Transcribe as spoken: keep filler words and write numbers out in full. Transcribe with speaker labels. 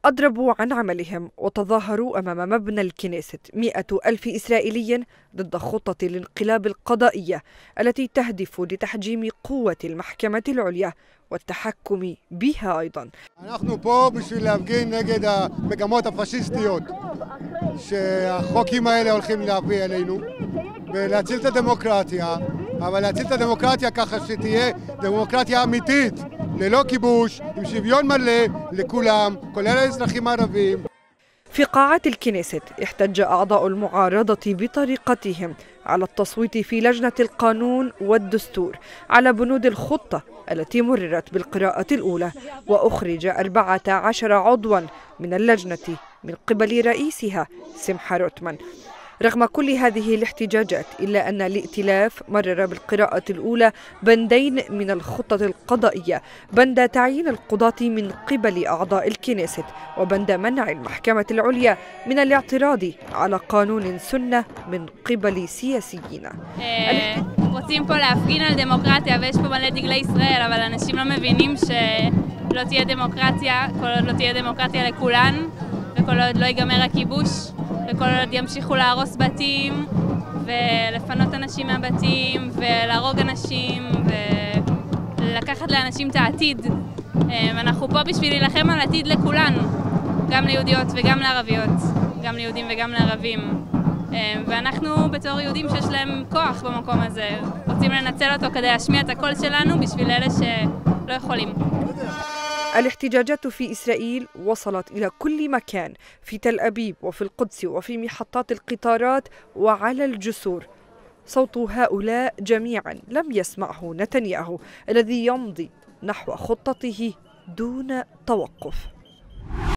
Speaker 1: أضربوا عن عملهم وتظاهروا أمام مبنى الكنيست مئة ألف إسرائيلي ضد خطة الانقلاب القضائية التي تهدف لتحجيم قوة المحكمة العليا والتحكم بها أيضا.
Speaker 2: אנחנו פה בשביל להפגין נגד המגמות הפשיסטיות שהחוקים האלה הולכים להביא אלינו ולהציל את הדמוקרטיה, אבל להציל את הדמוקרטיה ככה שתהיה דמוקרטיה אמיתית ללא כיבוש, עם שוויון מלא לכולם, כולל האזרחים הערבים.
Speaker 1: في قاعة الكنيست احتج أعضاء المعارضة بطريقتهم على التصويت في لجنة القانون والدستور على بنود الخطة التي مررت بالقراءة الأولى، وأخرج أربعة عشر عضوا من اللجنة من قبل رئيسها سمحة روتمان. رغم كل هذه الاحتجاجات إلا أن الائتلاف مرر بالقراءة الأولى بندين من الخطة القضائية: بند تعيين القضاة من قبل أعضاء الكنيست، وبند منع المحكمة العليا من الاعتراض على قانون سنة من قبل سياسيين.
Speaker 3: רוצים פה להפגין על דמוקרטיה ויש פה מלא דגלי ישראל, אבל אנשים לא מבינים שלא תהיה דמוקרטיה, כל עוד לא תהיה דמוקרטיה לכולן וכל עוד לא ייגמר הכיבוש וכל עוד ימשיכו להרוס בתים ולפנות אנשים מהבתים ולהרוג אנשים ולקחת לאנשים את העתיד. אנחנו פה בשביל להילחם על עתיד לכולן, גם ליהודיות וגם לערביות, גם ליהודים וגם לערבים. ואנחנו בתור יהודים שיש להם כוח במקום הזה רוצים לנצל אותו כדי להשמיע את הקול שלנו בשביל אלה שלא יכולים.
Speaker 1: الاحتجاجات في إسرائيل وصلت إلى كل مكان، في تل أبيب وفي القدس وفي محطات القطارات وعلى الجسور. صوت هؤلاء جميعا لم يسمعه نتنياهو الذي يمضي نحو خطته دون توقف.